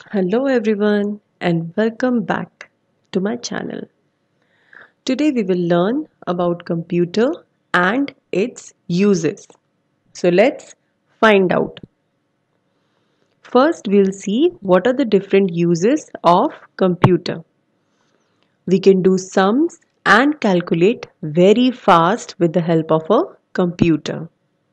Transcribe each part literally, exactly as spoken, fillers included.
Hello everyone and welcome back to my channel. Today we will learn about computer and its uses. So let's find out. First we'll see what are the different uses of computer. We can do sums and calculate very fast with the help of a computer.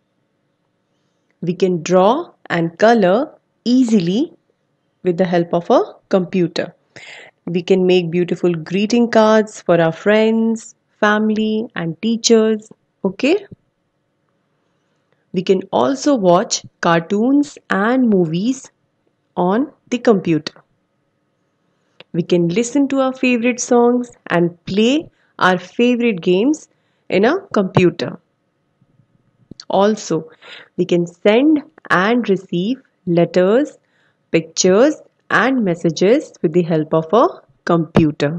We can draw and color easily with the help of a computer. We can make beautiful greeting cards for our friends, family, and teachers. Okay? We can also watch cartoons and movies on the computer. We can listen to our favorite songs and play our favorite games in a computer. Also, we can send and receive letters, pictures, and messages with the help of a computer.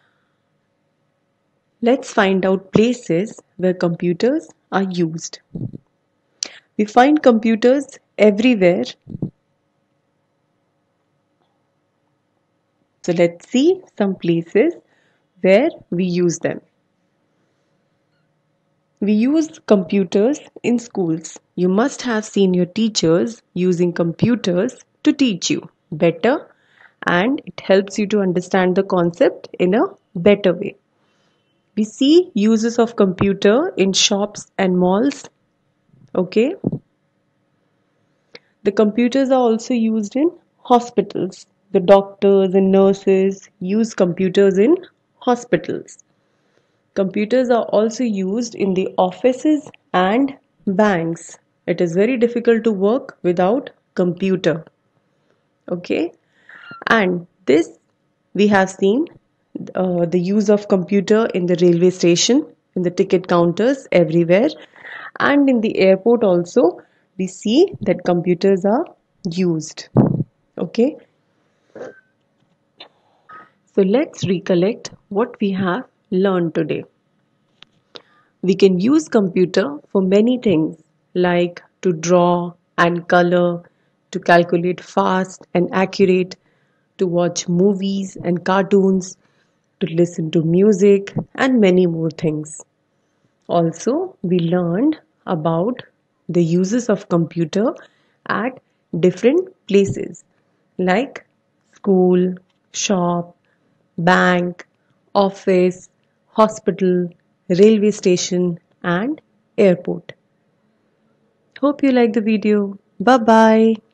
Let's find out places where computers are used. We find computers everywhere. So let's see some places where we use them. We use computers in schools. You must have seen your teachers using computers to teach you better, and it helps you to understand the concept in a better way. We see uses of computer in shops and malls. Okay. The computers are also used in hospitals. The doctors and nurses use computers in hospitals. Computers are also used in the offices and banks. It is very difficult to work without computer. Okay, and this we have seen uh, the use of computer in the railway station, in the ticket counters, everywhere, and in the airport also. We see that computers are used. Okay, so let's recollect what we have learned today. We can use computer for many things like to draw and color, to calculate fast and accurate, to watch movies and cartoons, to listen to music and many more things. Also, we learned about the uses of computer at different places like school, shop, bank, office, hospital, railway station and airport. Hope you like the video. Bye bye.